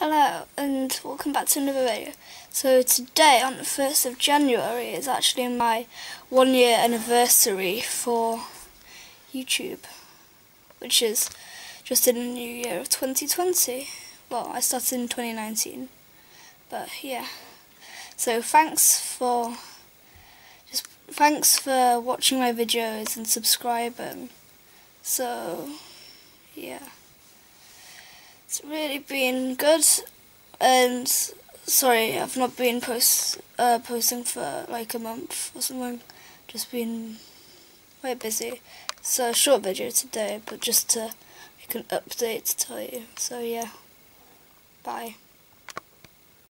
Hello and welcome back to another video. So today on the 1st of January is actually my 1-year anniversary for YouTube, which is just in the new year of 2020. Well, I started in 2019, but yeah. So thanks for watching my videos and subscribing. So yeah. It's really been good, and sorry I've not been posting for like a month or something, just been quite busy. So a short video today, but just to make an update to tell you. So yeah, bye.